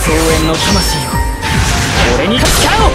遠縁の魂よ、俺に使う。